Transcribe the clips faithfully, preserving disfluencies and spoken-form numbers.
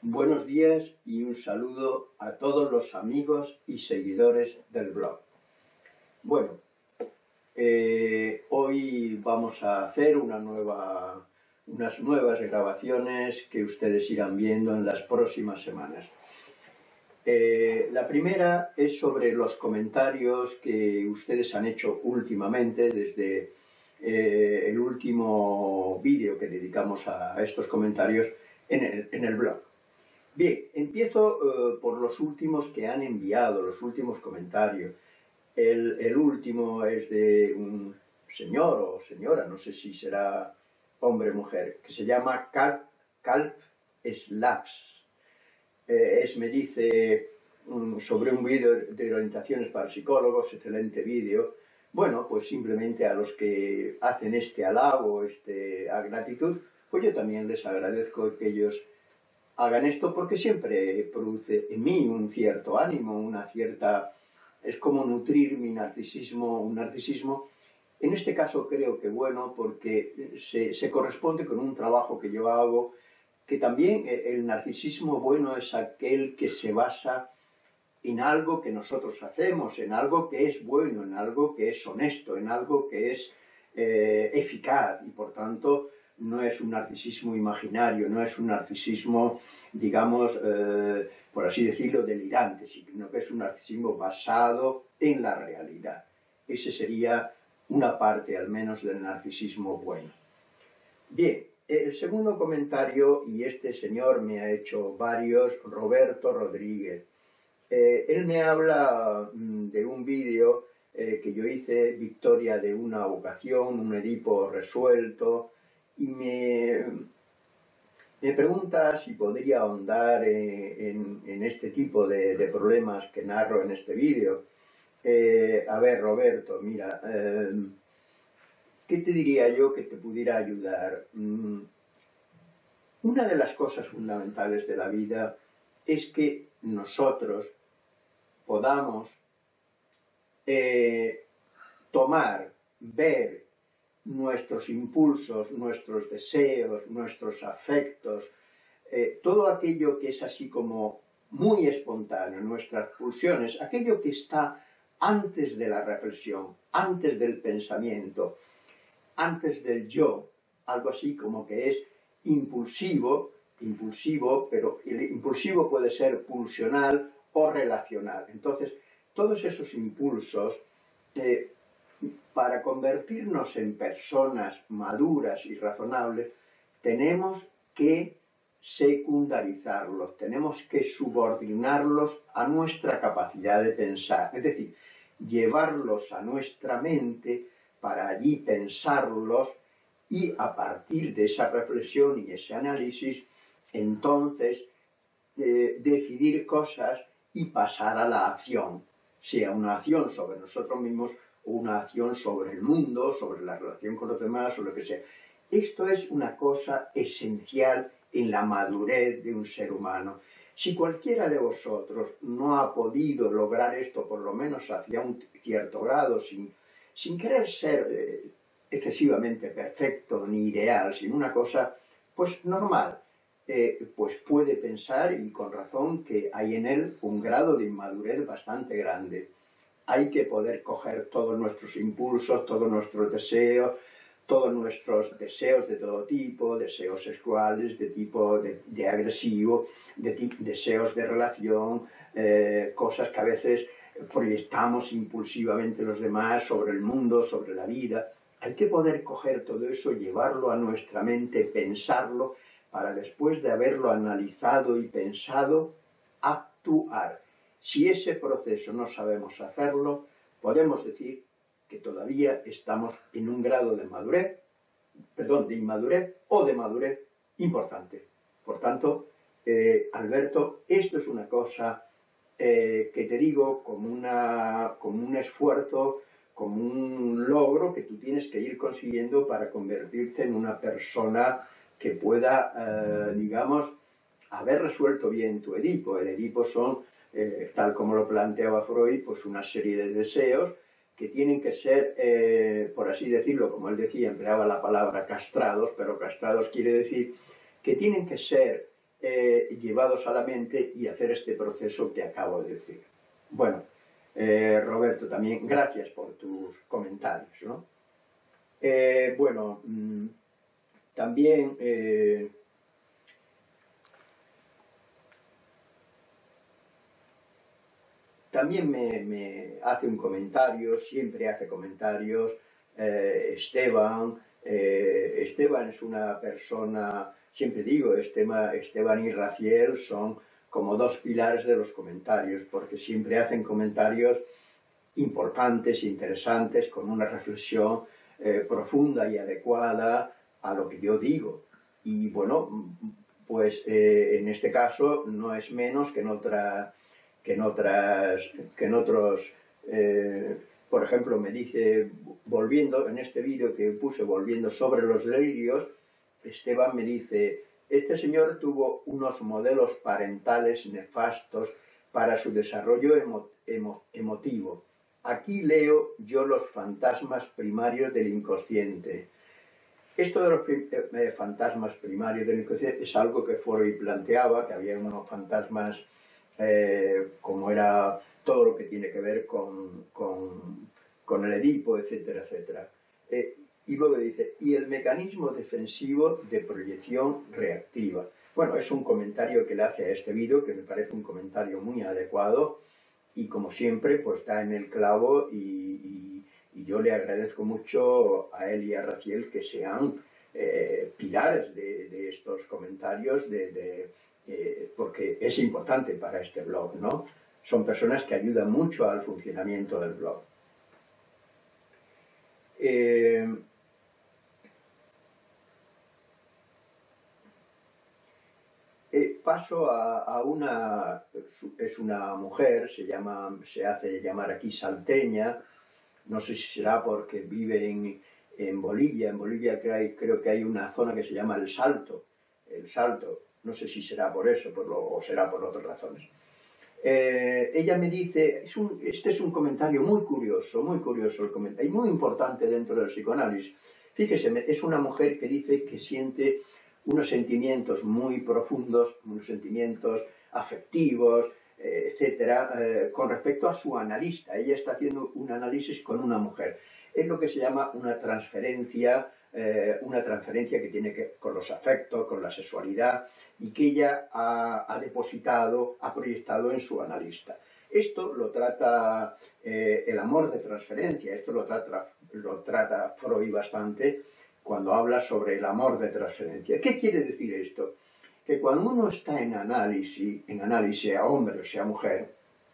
Buenos días y un saludo a todos los amigos y seguidores del blog. Bueno, eh, hoy vamos a hacer una nueva, unas nuevas grabaciones que ustedes irán viendo en las próximas semanas. Eh, la primera es sobre los comentarios que ustedes han hecho últimamente desde eh, el último vídeo que dedicamos a estos comentarios en el, en el blog. Bien, empiezo uh, por los últimos que han enviado, los últimos comentarios. El, el último es de un señor o señora, no sé si será hombre o mujer, que se llama Calp, Calp Slaps. Eh, es, me dice um, sobre un vídeo de orientaciones para psicólogos, excelente vídeo. Bueno, pues simplemente a los que hacen este halago, este a gratitud, pues yo también les agradezco que ellos hagan esto porque siempre produce en mí un cierto ánimo, una cierta... es como nutrir mi narcisismo, un narcisismo. En este caso creo que bueno porque se, se corresponde con un trabajo que yo hago, que también el narcisismo bueno es aquel que se basa en algo que nosotros hacemos, en algo que es bueno, en algo que es honesto, en algo que es eh, eficaz y por tanto no es un narcisismo imaginario, no es un narcisismo, digamos, eh, por así decirlo, delirante, sino que es un narcisismo basado en la realidad. Ese sería una parte, al menos, del narcisismo bueno. Bien, el segundo comentario, y este señor me ha hecho varios, Roberto Rodríguez. Eh, él me habla mm, de un vídeo eh, que yo hice, Victoria de una vocación, un Edipo resuelto, y me, me pregunta si podría ahondar eh, en, en este tipo de, de problemas que narro en este vídeo. Eh, a ver, Roberto, mira, eh, ¿qué te diría yo que te pudiera ayudar? Mm, una de las cosas fundamentales de la vida es que nosotros podamos eh, tomar, ver, nuestros impulsos, nuestros deseos, nuestros afectos, eh, todo aquello que es así como muy espontáneo, nuestras pulsiones, aquello que está antes de la reflexión, antes del pensamiento, antes del yo, algo así como que es impulsivo, impulsivo, pero el impulsivo puede ser pulsional o relacional. Entonces, todos esos impulsos eh, para convertirnos en personas maduras y razonables, tenemos que secundarizarlos, tenemos que subordinarlos a nuestra capacidad de pensar, es decir, llevarlos a nuestra mente para allí pensarlos y a partir de esa reflexión y ese análisis, entonces eh, decidir cosas y pasar a la acción, sea una acción sobre nosotros mismos o una acción sobre el mundo, sobre la relación con los demás, o lo que sea. Esto es una cosa esencial en la madurez de un ser humano. Si cualquiera de vosotros no ha podido lograr esto, por lo menos hacia un cierto grado, sin, sin querer ser eh, excesivamente perfecto ni ideal, sino una cosa, pues normal, eh, pues puede pensar, y con razón, que hay en él un grado de inmadurez bastante grande. Hay que poder coger todos nuestros impulsos, todos nuestros deseos, todos nuestros deseos de todo tipo, deseos sexuales, de tipo de, de agresivo, de deseos de relación, eh, cosas que a veces proyectamos impulsivamente los demás sobre el mundo, sobre la vida. Hay que poder coger todo eso, llevarlo a nuestra mente, pensarlo, para después de haberlo analizado y pensado, actuar. Si ese proceso no sabemos hacerlo, podemos decir que todavía estamos en un grado de madurez, perdón, de inmadurez o de madurez importante. Por tanto, eh, Alberto, esto es una cosa eh, que te digo como, una, como un esfuerzo, como un logro que tú tienes que ir consiguiendo para convertirte en una persona que pueda, eh, digamos, haber resuelto bien tu Edipo. El Edipo son... Eh, tal como lo planteaba Freud, pues una serie de deseos que tienen que ser, eh, por así decirlo, como él decía, empleaba la palabra castrados, pero castrados quiere decir que tienen que ser eh, llevados a la mente y hacer este proceso que acabo de decir. Bueno, eh, Roberto, también gracias por tus comentarios, ¿no? Eh, bueno, mmm, también... Eh, También me, me hace un comentario, siempre hace comentarios, eh, Esteban. Eh, Esteban es una persona, siempre digo, Esteban, Esteban y Raciel son como dos pilares de los comentarios, porque siempre hacen comentarios importantes, interesantes, con una reflexión eh, profunda y adecuada a lo que yo digo. Y bueno, pues eh, en este caso no es menos que en otra... que en, otras, que en otros, eh, por ejemplo, me dice, volviendo, en este vídeo que puse, volviendo sobre los delirios, Esteban me dice, este señor tuvo unos modelos parentales nefastos para su desarrollo emo, emo, emotivo. Aquí leo yo los fantasmas primarios del inconsciente. Esto de los eh, fantasmas primarios del inconsciente es algo que Freud planteaba, que había unos fantasmas Eh, como era todo lo que tiene que ver con, con, con el Edipo, etcétera, etcétera. Eh, y luego dice, y el mecanismo defensivo de proyección reactiva. Bueno, es un comentario que le hace a este vídeo, que me parece un comentario muy adecuado, y como siempre, pues está en el clavo, y, y, y yo le agradezco mucho a él y a Raciel que sean eh, pilares de, de estos comentarios, de... de Eh, porque es importante para este blog, ¿no? Son personas que ayudan mucho al funcionamiento del blog. Eh, eh, paso a, a una, es una mujer, se, llama, se hace llamar aquí salteña, no sé si será porque vive en, en Bolivia, en Bolivia creo, hay, creo que hay una zona que se llama El Salto, El Salto. No sé si será por eso por lo, o será por otras razones. Eh, ella me dice, es un, este es un comentario muy curioso, muy curioso el comentario, y muy importante dentro del psicoanálisis. Fíjese, es una mujer que dice que siente unos sentimientos muy profundos, unos sentimientos afectivos, eh, etcétera, eh, con respecto a su analista. Ella está haciendo un análisis con una mujer. Es lo que se llama una transferencia, eh, una transferencia que tiene que ver con los afectos, con la sexualidad, y que ella ha, ha depositado, ha proyectado en su analista. Esto lo trata eh, el amor de transferencia, esto lo trata, lo trata Freud bastante cuando habla sobre el amor de transferencia. ¿Qué quiere decir esto? Que cuando uno está en análisis, en análisis, sea hombre o sea mujer,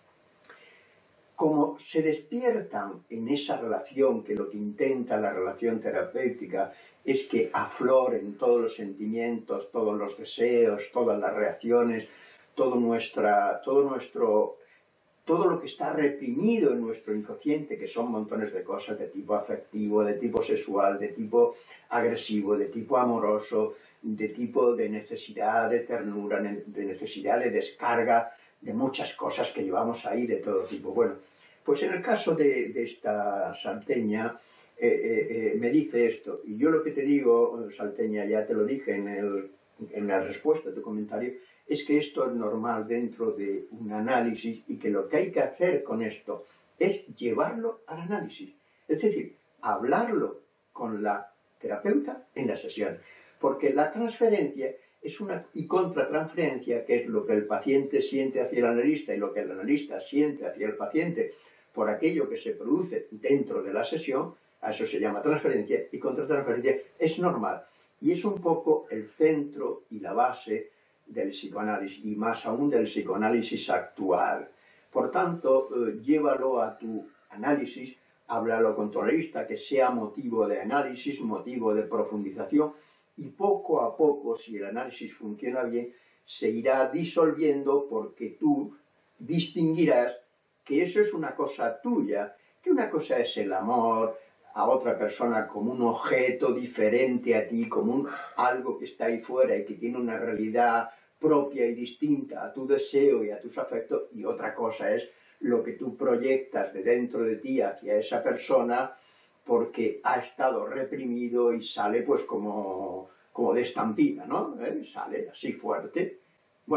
como se despiertan en esa relación, que lo que intenta la relación terapéutica es que afloren todos los sentimientos, todos los deseos, todas las reacciones, todo, nuestra, todo, nuestro, todo lo que está reprimido en nuestro inconsciente, que son montones de cosas de tipo afectivo, de tipo sexual, de tipo agresivo, de tipo amoroso, de tipo de necesidad de ternura, de necesidad de descarga, de muchas cosas que llevamos ahí de todo tipo. Bueno, pues en el caso de, de esta salteña, eh, eh, eh, me dice esto, y yo lo que te digo, salteña, ya te lo dije en, el, en la respuesta a tu comentario, es que esto es normal dentro de un análisis y que lo que hay que hacer con esto es llevarlo al análisis, es decir, hablarlo con la terapeuta en la sesión, porque la transferencia es una y contratransferencia, que es lo que el paciente siente hacia el analista y lo que el analista siente hacia el paciente por aquello que se produce dentro de la sesión, a eso se llama transferencia, y contratransferencia es normal. Y es un poco el centro y la base del psicoanálisis, y más aún del psicoanálisis actual. Por tanto, eh, llévalo a tu análisis, háblalo con tu analista, que sea motivo de análisis, motivo de profundización, y poco a poco, si el análisis funciona bien, se irá disolviendo porque tú distinguirás que eso es una cosa tuya, que una cosa es el amor a otra persona como un objeto diferente a ti, como un, algo que está ahí fuera y que tiene una realidad propia y distinta a tu deseo y a tus afectos, y otra cosa es lo que tú proyectas de dentro de ti hacia esa persona porque ha estado reprimido y sale pues como, como de estampida, ¿no? ¿Eh? Sale así fuerte. Bueno,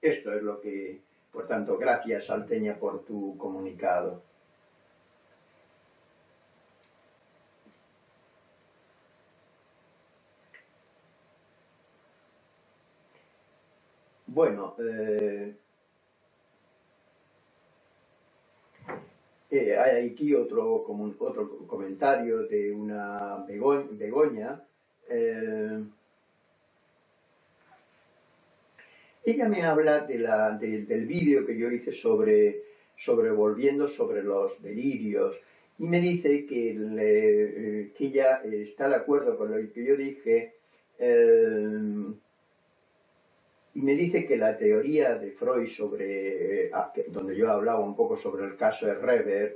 esto es lo que, por tanto, gracias Salteña por tu comunicado. Bueno, eh, eh, hay aquí otro, como, otro comentario de una Begoña. Begoña eh, ella me habla de la, de, del vídeo que yo hice sobre, sobre volviendo sobre los delirios y me dice que, le, que ella está de acuerdo con lo que yo dije. Eh, Y me dice que la teoría de Freud sobre, eh, donde yo hablaba un poco sobre el caso de Reber,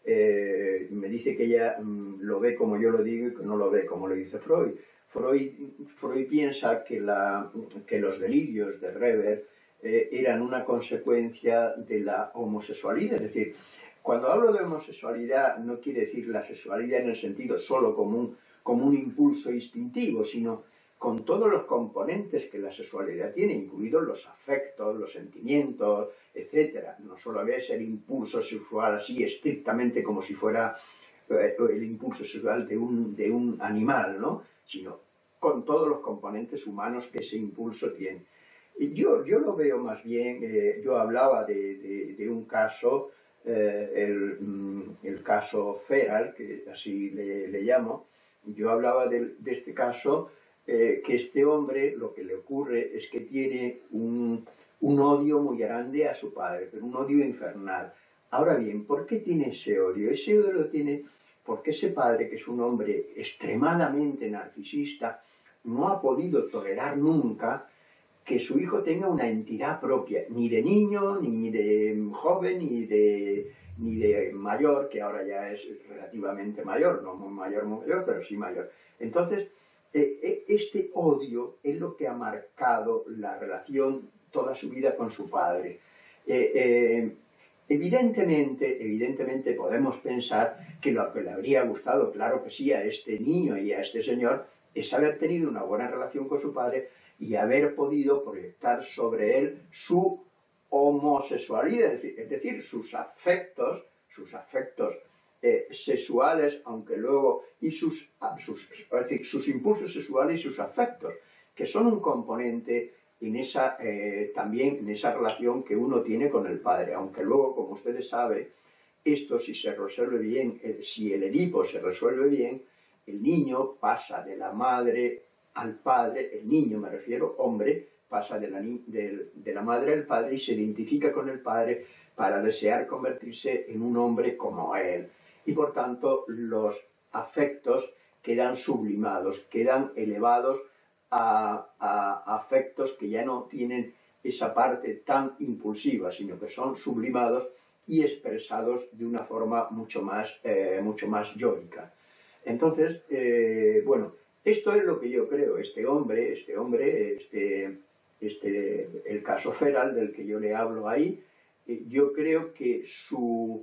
eh, me dice que ella mm, lo ve como yo lo digo y que no lo ve como lo dice Freud. Freud, Freud piensa que, la, que los delirios de Reber eh, eran una consecuencia de la homosexualidad. Es decir, cuando hablo de homosexualidad no quiere decir la sexualidad en el sentido solo como un, como un impulso instintivo, sino con todos los componentes que la sexualidad tiene, incluidos los afectos, los sentimientos, etcétera. No solo es el impulso sexual así estrictamente como si fuera eh, el impulso sexual de un, de un animal, ¿no? Sino con todos los componentes humanos que ese impulso tiene. Y yo, yo lo veo más bien, eh, yo hablaba de, de, de un caso, eh, el, el caso Feral, que así le, le llamo. Yo hablaba de, de este caso. Eh, que este hombre lo que le ocurre es que tiene un, un odio muy grande a su padre, pero un odio infernal. Ahora bien, ¿por qué tiene ese odio? Ese odio lo tiene porque ese padre, que es un hombre extremadamente narcisista, no ha podido tolerar nunca que su hijo tenga una entidad propia, ni de niño, ni de joven, ni de, ni de mayor, que ahora ya es relativamente mayor, no muy mayor, muy mayor, pero sí mayor. Entonces, Eh, este odio es lo que ha marcado la relación toda su vida con su padre. Eh, eh, evidentemente, evidentemente podemos pensar que lo que le habría gustado, claro que sí, a este niño y a este señor, es haber tenido una buena relación con su padre y haber podido proyectar sobre él su homosexualidad, es decir, es decir sus afectos, sus afectos Eh, sexuales, aunque luego, y sus, sus, es decir, sus impulsos sexuales y sus afectos, que son un componente en esa, eh, también en esa relación que uno tiene con el padre, aunque luego, como ustedes saben, esto si se resuelve bien, eh, si el Edipo se resuelve bien, el niño pasa de la madre al padre, el niño me refiero, hombre, pasa de la, de, de la madre al padre y se identifica con el padre para desear convertirse en un hombre como él. Y por tanto los afectos quedan sublimados, quedan elevados a, a afectos que ya no tienen esa parte tan impulsiva, sino que son sublimados y expresados de una forma mucho más, eh, mucho más yoica. Entonces, eh, bueno, esto es lo que yo creo. Este hombre, este hombre, este, este, el caso Feral del que yo le hablo ahí, eh, yo creo que su...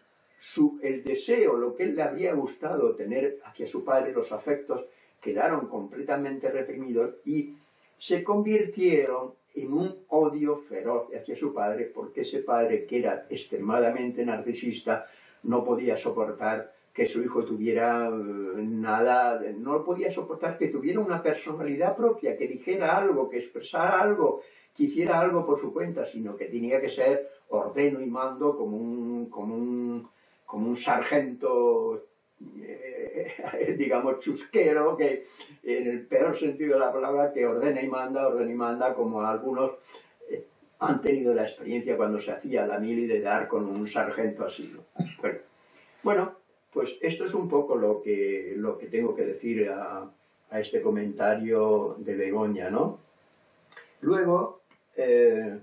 Su, el deseo, lo que él le habría gustado tener hacia su padre, los afectos, quedaron completamente reprimidos y se convirtieron en un odio feroz hacia su padre, porque ese padre, que era extremadamente narcisista, no podía soportar que su hijo tuviera nada, no podía soportar que tuviera una personalidad propia, que dijera algo, que expresara algo, que hiciera algo por su cuenta, sino que tenía que ser ordeno y mando como un, como un como un sargento, eh, digamos, chusquero, que en el peor sentido de la palabra, que ordena y manda, ordena y manda, como algunos eh, han tenido la experiencia cuando se hacía la mili de dar con un sargento así, ¿no? Bueno, bueno, pues esto es un poco lo que, lo que tengo que decir a, a este comentario de Begoña, ¿no? Luego, eh,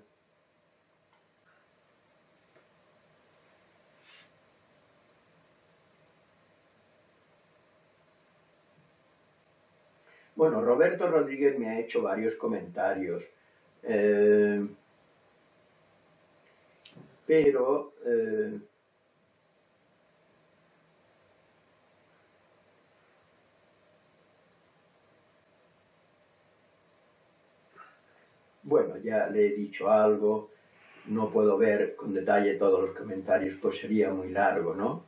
bueno, Roberto Rodríguez me ha hecho varios comentarios, eh, pero eh, Bueno, ya le he dicho algo, no puedo ver con detalle todos los comentarios, pues sería muy largo, ¿no?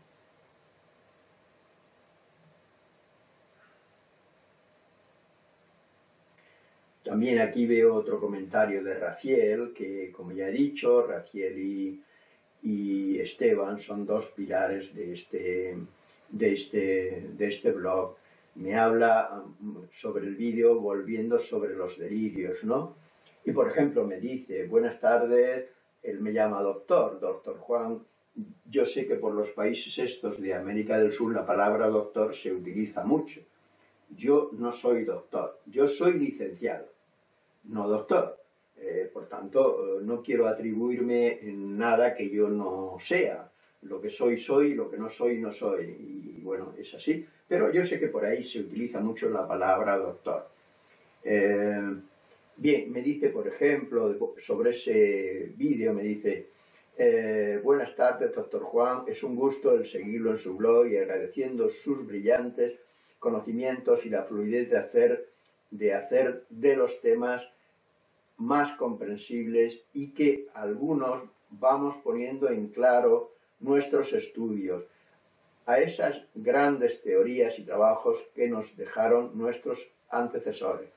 También aquí veo otro comentario de Raciel, que como ya he dicho, Raciel y, y Esteban son dos pilares de este, de, este, de este blog. Me habla sobre el vídeo volviendo sobre los delirios, ¿no? Y por ejemplo me dice, buenas tardes, él me llama doctor, doctor Juan. Yo sé que por los países estos de América del Sur la palabra doctor se utiliza mucho. Yo no soy doctor, yo soy licenciado, no doctor. Eh, por tanto, no quiero atribuirme nada que yo no sea. Lo que soy, soy, lo que no soy, no soy. Y bueno, es así. Pero yo sé que por ahí se utiliza mucho la palabra doctor. Eh, bien, me dice, por ejemplo, sobre ese vídeo, me dice, eh, buenas tardes, doctor Juan, es un gusto el seguirlo en su blog y agradeciendo sus brillantes conocimientos y la fluidez de hacer de, hacer de los temas más comprensibles y que algunos vamos poniendo en claro nuestros estudios a esas grandes teorías y trabajos que nos dejaron nuestros antecesores.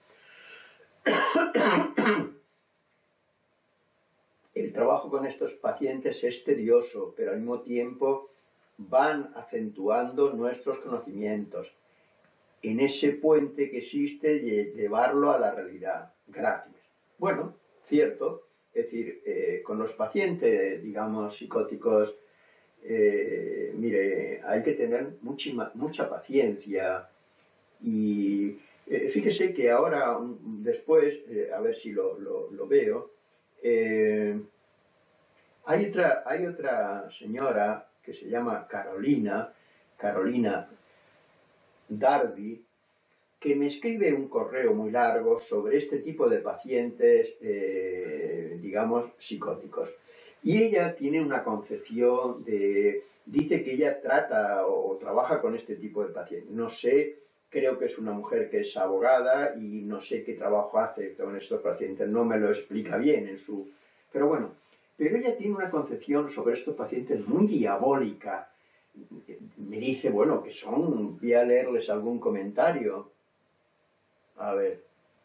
El trabajo con estos pacientes es tedioso, pero al mismo tiempo van acentuando nuestros conocimientos en ese puente que existe de llevarlo a la realidad. Gracias. Bueno, cierto, es decir, eh, con los pacientes, digamos, psicóticos, eh, mire, hay que tener mucha, mucha paciencia y eh, fíjese que ahora, después, eh, a ver si lo, lo, lo veo, eh, hay, otra, hay otra señora que se llama Carolina, Carolina Darby, que me escribe un correo muy largo sobre este tipo de pacientes, eh, digamos, psicóticos. Y ella tiene una concepción de... dice que ella trata o, o trabaja con este tipo de pacientes. No sé, creo que es una mujer que es abogada y no sé qué trabajo hace con estos pacientes. No me lo explica bien en su... Pero bueno, pero ella tiene una concepción sobre estos pacientes muy diabólica. Me dice, bueno, que son... Voy a leerles algún comentario. A ver.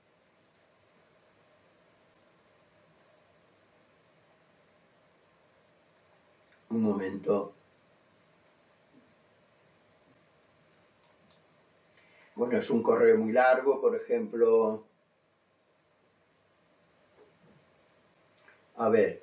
Un momento. Bueno, es un correo muy largo, por ejemplo. A ver.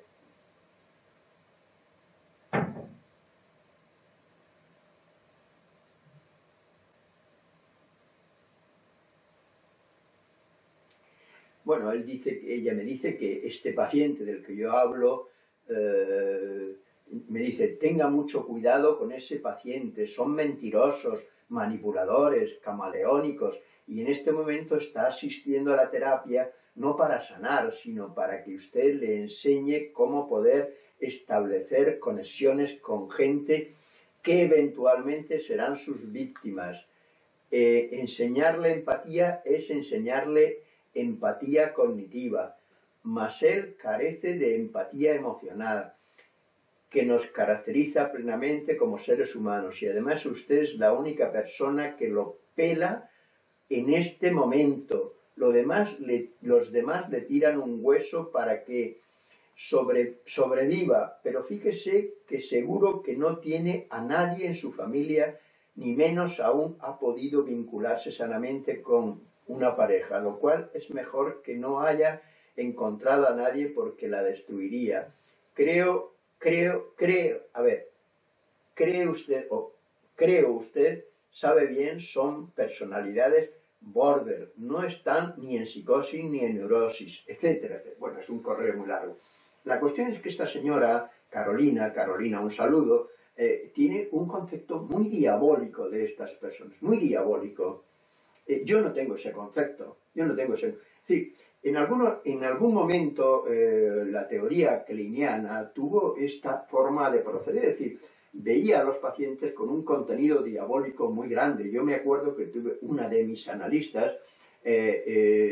Bueno, él dice, ella me dice que este paciente del que yo hablo, eh, me dice, tenga mucho cuidado con ese paciente, son mentirosos, manipuladores, camaleónicos, y en este momento está asistiendo a la terapia no para sanar, sino para que usted le enseñe cómo poder establecer conexiones con gente que eventualmente serán sus víctimas. Eh, enseñarle empatía es enseñarle empatía cognitiva, mas él carece de empatía emocional, que nos caracteriza plenamente como seres humanos, y además usted es la única persona que lo pela en este momento. Lo demás le, los demás le tiran un hueso para que sobre, sobreviva, pero fíjese que seguro que no tiene a nadie en su familia, ni menos aún ha podido vincularse sanamente con una pareja, lo cual es mejor que no haya encontrado a nadie porque la destruiría. Creo, creo, creo, a ver, cree usted, o creo usted, sabe bien, son personalidades border, no están ni en psicosis ni en neurosis, etcétera, etcétera. Bueno, es un correo muy largo. La cuestión es que esta señora, Carolina, Carolina, un saludo, eh, tiene un concepto muy diabólico de estas personas, muy diabólico. Eh, yo no tengo ese concepto, yo no tengo ese... Sí, en, alguno, en algún momento eh, la teoría kleiniana tuvo esta forma de proceder, es decir, veía a los pacientes con un contenido diabólico muy grande. Yo me acuerdo que tuve una de mis analistas, eh, eh,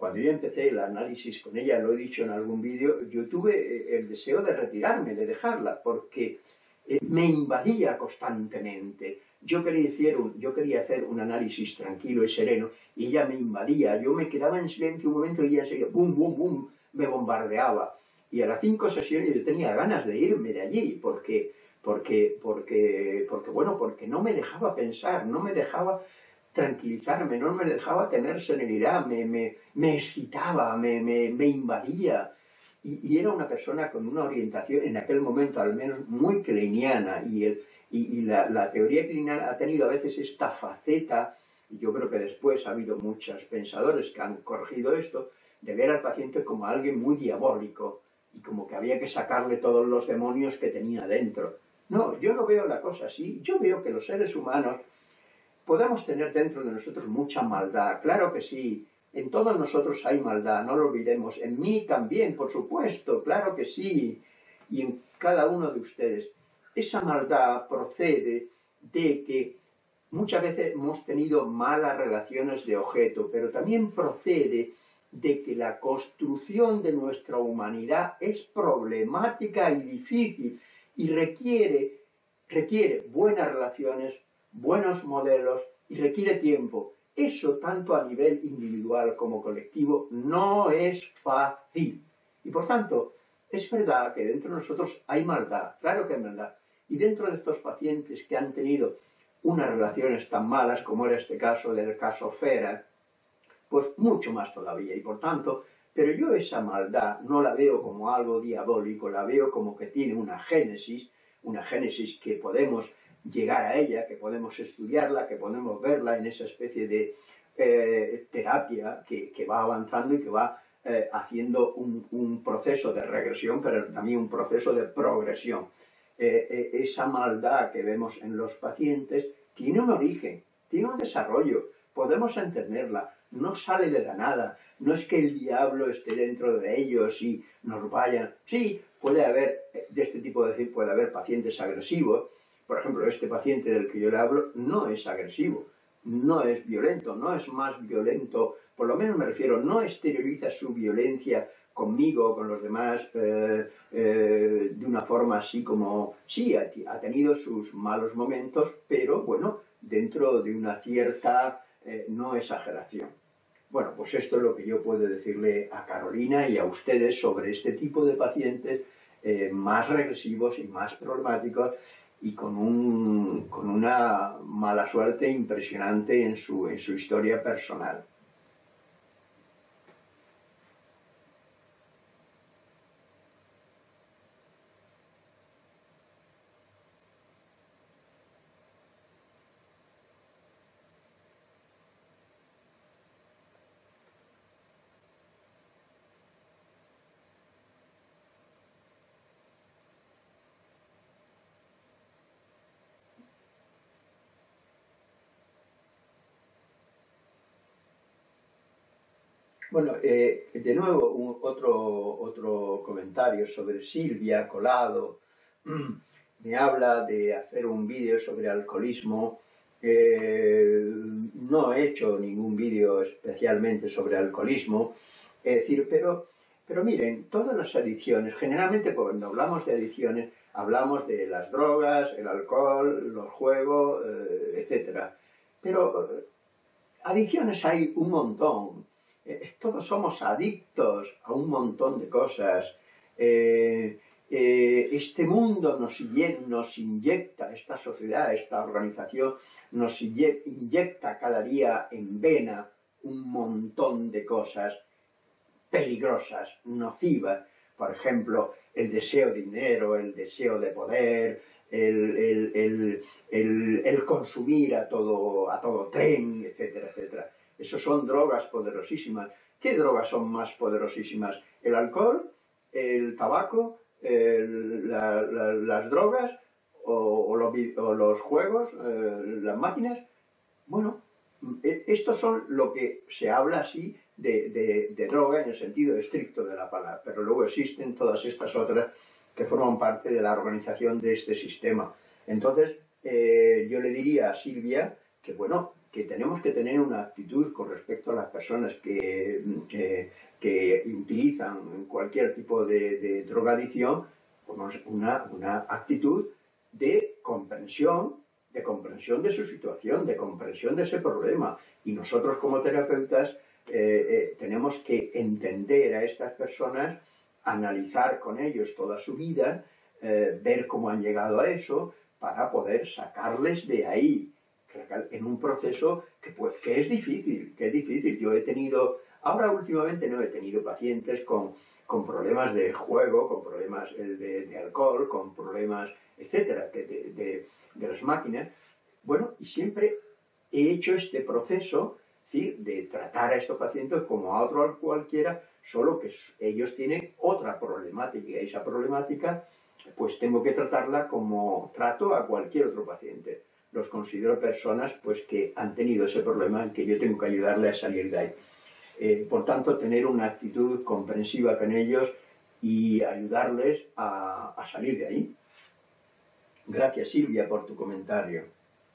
cuando yo empecé el análisis con ella, lo he dicho en algún vídeo, yo tuve el deseo de retirarme, de dejarla, porque me invadía constantemente. Yo quería, hacer un, yo quería hacer un análisis tranquilo y sereno, y ella me invadía. Yo me quedaba en silencio un momento y ella seguía, bum, bum, bum, me bombardeaba. Y a las cinco sesiones yo tenía ganas de irme de allí, porque, porque, porque, porque, bueno, porque no me dejaba pensar, no me dejaba tranquilizarme, no me dejaba tener serenidad, me, me, me excitaba, me, me, me invadía. Y, y era una persona con una orientación, en aquel momento al menos, muy kleiniana, y, el, y, y la, la teoría kleiniana ha tenido a veces esta faceta, y yo creo que después ha habido muchos pensadores que han corregido esto, de ver al paciente como alguien muy diabólico, y como que había que sacarle todos los demonios que tenía dentro. No, yo no veo la cosa así. Yo veo que los seres humanos podemos tener dentro de nosotros mucha maldad, claro que sí. En todos nosotros hay maldad, no lo olvidemos. En mí también, por supuesto, claro que sí. Y en cada uno de ustedes. Esa maldad procede de que muchas veces hemos tenido malas relaciones de objeto, pero también procede de que la construcción de nuestra humanidad es problemática y difícil y requiere, requiere buenas relaciones, buenos modelos y requiere tiempo. Eso, tanto a nivel individual como colectivo, no es fácil. Y por tanto, es verdad que dentro de nosotros hay maldad, claro que hay maldad. Y dentro de estos pacientes que han tenido unas relaciones tan malas, como era este caso del caso Fera, pues mucho más todavía. Y por tanto, pero yo esa maldad no la veo como algo diabólico, la veo como que tiene una génesis, una génesis que podemos llegar a ella, que podemos estudiarla, que podemos verla en esa especie de eh, terapia que, que va avanzando y que va eh, haciendo un, un proceso de regresión, pero también un proceso de progresión. Eh, eh, esa maldad que vemos en los pacientes tiene un origen, tiene un desarrollo, podemos entenderla, no sale de la nada, no es que el diablo esté dentro de ellos y nos vayan. Sí, puede haber, de este tipo de decir, puede haber pacientes agresivos. Por ejemplo, este paciente del que yo le hablo no es agresivo, no es violento, no es más violento, por lo menos me refiero, no exterioriza su violencia conmigo o con los demás eh, eh, de una forma así como, sí, ha, ha tenido sus malos momentos, pero bueno, dentro de una cierta eh, no exageración. Bueno, pues esto es lo que yo puedo decirle a Carolina y a ustedes sobre este tipo de pacientes eh, más regresivos y más problemáticos, y con, un, con una mala suerte impresionante en su, en su historia personal. Bueno, eh, de nuevo un, otro, otro comentario sobre Silvia Colado. Me habla de hacer un vídeo sobre alcoholismo. Eh, no he hecho ningún vídeo especialmente sobre alcoholismo. Es decir, pero, pero miren, todas las adicciones, generalmente cuando hablamos de adicciones, hablamos de las drogas, el alcohol, los juegos, eh, etcétera. Pero eh, adicciones hay un montón. Eh, todos somos adictos a un montón de cosas. Eh, eh, este mundo nos, nos inyecta, esta sociedad, esta organización, nos inyecta cada día en vena un montón de cosas peligrosas, nocivas. Por ejemplo, el deseo de dinero, el deseo de poder, el, el, el, el, el consumir a todo, a todo tren, etcétera, etcétera. Esos son drogas poderosísimas. ¿Qué drogas son más poderosísimas? ¿El alcohol? ¿El tabaco? El, la, la, ¿Las drogas? ¿O, o, los, o los juegos? Eh, ¿Las máquinas? Bueno, estos son lo que se habla así de, de, de droga en el sentido estricto de la palabra. Pero luego existen todas estas otras que forman parte de la organización de este sistema. Entonces, eh, yo le diría a Silvia que, bueno, que tenemos que tener una actitud con respecto a las personas que, que, que utilizan cualquier tipo de, de drogadicción, una, una actitud de comprensión, de comprensión de su situación, de comprensión de ese problema. Y nosotros como terapeutas eh, eh, tenemos que entender a estas personas, analizar con ellos toda su vida, eh, ver cómo han llegado a eso, para poder sacarles de ahí, en un proceso que, pues, que es difícil, que es difícil. Yo he tenido, ahora últimamente no he tenido pacientes con, con problemas de juego, con problemas de, de alcohol, con problemas, etcétera, de, de, de, de las máquinas. Bueno, y siempre he hecho este proceso, ¿sí?, de tratar a estos pacientes como a otro cualquiera, solo que ellos tienen otra problemática, y esa problemática pues tengo que tratarla como trato a cualquier otro paciente. Los considero personas pues que han tenido ese problema en que yo tengo que ayudarle a salir de ahí. Eh, por tanto, tener una actitud comprensiva con ellos y ayudarles a, a salir de ahí. Gracias, Silvia, por tu comentario.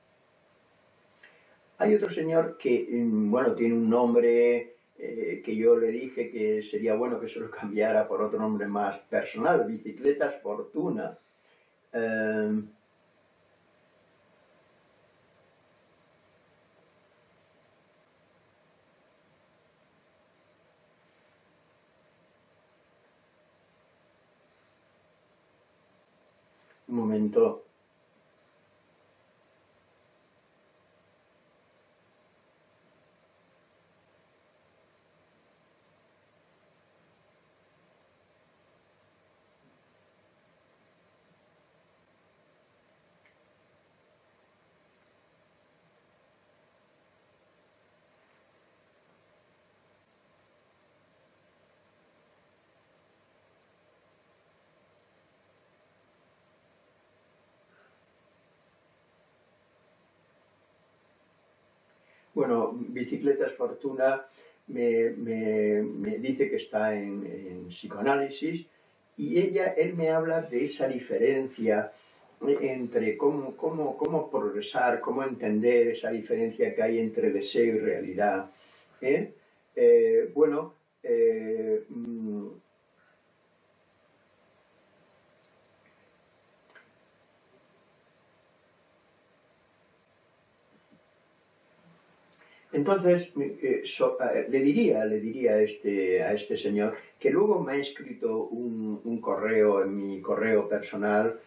Hay otro señor que, bueno, tiene un nombre eh, que yo le dije que sería bueno que se lo cambiara por otro nombre más personal, Bicicletas Fortuna. Eh, un momento. Bueno, Bicicletas Fortuna me, me, me dice que está en, en psicoanálisis y ella, él me habla de esa diferencia entre cómo, cómo, cómo progresar, cómo entender esa diferencia que hay entre deseo y realidad. ¿Eh? Eh, bueno, eh, entonces eh, so, eh, le diría, le diría a este, a este señor que luego me ha escrito un, un correo en mi correo personal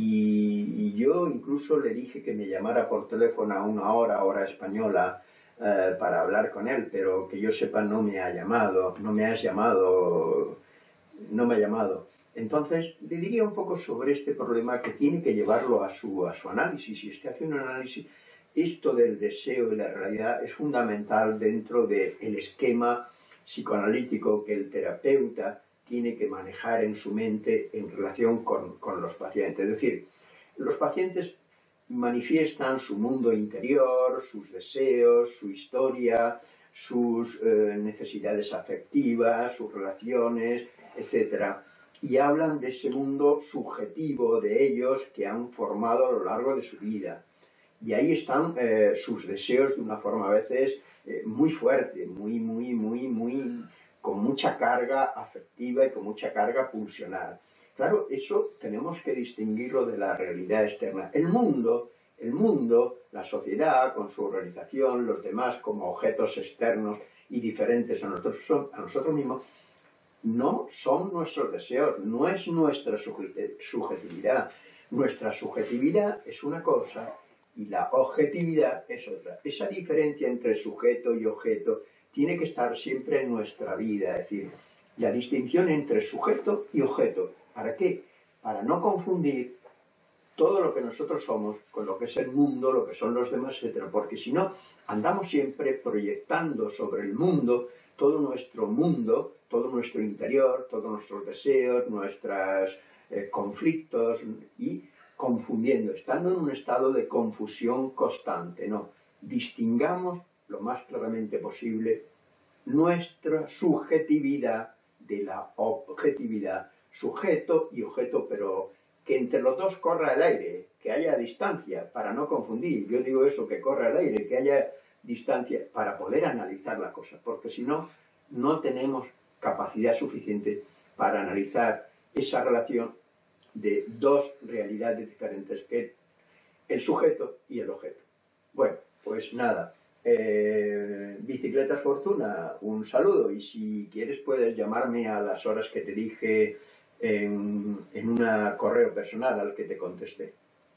y, y yo incluso le dije que me llamara por teléfono a una hora, hora española, eh, para hablar con él, pero que yo sepa no me ha llamado, no me has llamado, no me ha llamado. Entonces le diría un poco sobre este problema que tiene que llevarlo a su, a su análisis, y este hace un análisis. Esto del deseo y la realidad es fundamental dentro del esquema psicoanalítico que el terapeuta tiene que manejar en su mente en relación con, con los pacientes. Es decir, los pacientes manifiestan su mundo interior, sus deseos, su historia, sus eh, necesidades afectivas, sus relaciones, etcétera. Y hablan de ese mundo subjetivo de ellos que han formado a lo largo de su vida. Y ahí están eh, sus deseos de una forma a veces eh, muy fuerte, muy, muy, muy, muy, con mucha carga afectiva y con mucha carga pulsional. Claro, eso tenemos que distinguirlo de la realidad externa. El mundo, el mundo, la sociedad con su organización, los demás como objetos externos y diferentes a nosotros, a nosotros mismos, no son nuestros deseos, no es nuestra subjetividad. Nuestra subjetividad es una cosa y la objetividad es otra. Esa diferencia entre sujeto y objeto tiene que estar siempre en nuestra vida, es decir, la distinción entre sujeto y objeto. ¿Para qué? Para no confundir todo lo que nosotros somos con lo que es el mundo, lo que son los demás, etcétera. Porque si no, andamos siempre proyectando sobre el mundo todo nuestro mundo, todo nuestro interior, todos nuestros deseos, nuestros eh, conflictos y confundiendo, estando en un estado de confusión constante. No, distingamos lo más claramente posible nuestra subjetividad de la objetividad, sujeto y objeto, pero que entre los dos corra el aire, que haya distancia para no confundir. Yo digo eso, que corra el aire, que haya distancia para poder analizar la cosa, porque si no, no tenemos capacidad suficiente para analizar esa relación de dos realidades diferentes, que es el sujeto y el objeto. Bueno, pues nada, eh, Bicicletas Fortuna, un saludo, y si quieres puedes llamarme a las horas que te dije en, en un correo personal al que te contesté.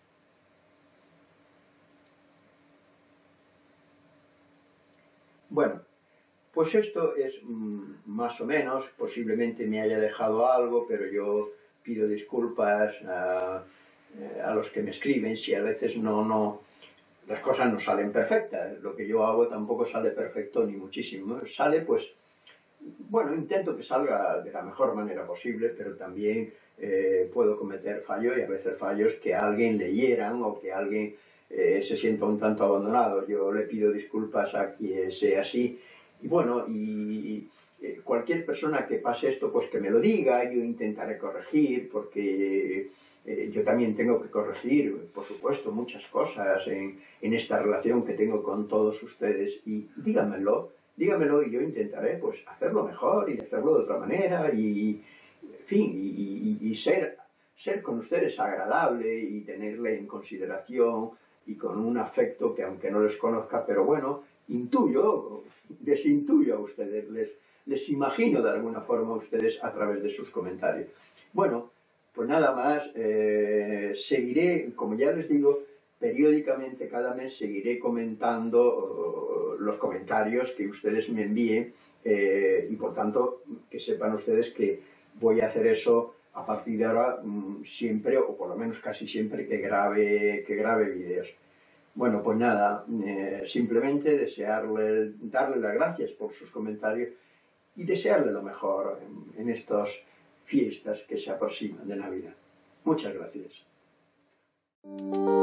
Bueno, pues esto es mmm, más o menos, posiblemente me haya dejado algo, pero yo pido disculpas a, a los que me escriben si a veces no, no, las cosas no salen perfectas. Lo que yo hago tampoco sale perfecto ni muchísimo. Sale, pues, bueno, intento que salga de la mejor manera posible, pero también eh, puedo cometer fallos, y a veces fallos que a alguien le hieran o que alguien eh, se sienta un tanto abandonado. Yo le pido disculpas a quien sea así, y bueno, y eh, cualquier persona que pase esto, pues que me lo diga, yo intentaré corregir, porque eh, yo también tengo que corregir, por supuesto, muchas cosas en, en esta relación que tengo con todos ustedes, y díganmelo, dígamelo y yo intentaré pues hacerlo mejor y hacerlo de otra manera, y en fin, y, y, y ser, ser con ustedes agradable y tenerle en consideración y con un afecto que, aunque no les conozca, pero bueno, intuyo, les intuyo a ustedes, les, les imagino de alguna forma a ustedes a través de sus comentarios. Bueno, pues nada más, eh, seguiré, como ya les digo, periódicamente cada mes seguiré comentando uh, los comentarios que ustedes me envíen, eh, y por tanto que sepan ustedes que voy a hacer eso a partir de ahora um, siempre, o por lo menos casi siempre que grabe, que grabe vídeos. Bueno, pues nada, eh, simplemente desearle, darle las gracias por sus comentarios y desearle lo mejor en, en estas fiestas que se aproximan de Navidad. Muchas gracias.